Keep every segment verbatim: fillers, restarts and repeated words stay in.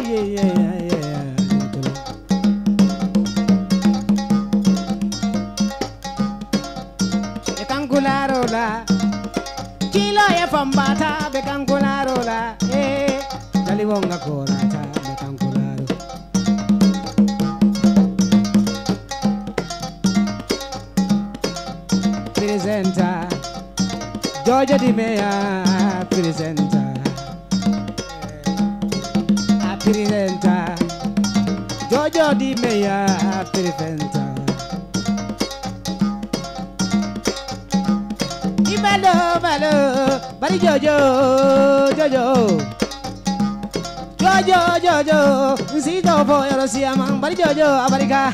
yeah, yeah, yeah. Bekangularola, kilo ya fambata bekangularola, eh, daliwonga korata bekangularo. Presenta, Georgia di Mea, presenta. Presenta, Jojo di Meya presenta. Ibalo balo, bari Jojo, Jojo, Jojo, Jojo, si dopo ero si amang bari Jojo abarika.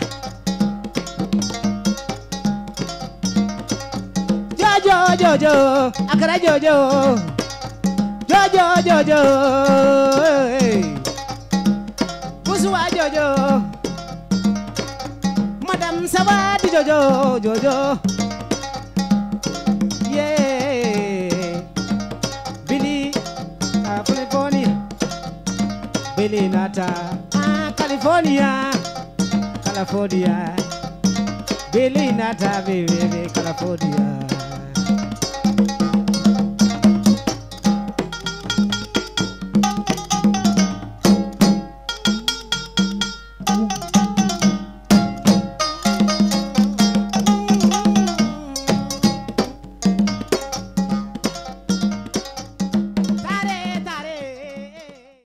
Jojo, Jojo, akara Jojo, Jojo, Jojo, hey. Busua Jojo, Madam Sabadi Jojo, Jojo, yeah, Billy, uh, California, Billy Nata, ah, California, California, Billy Nata, baby, California.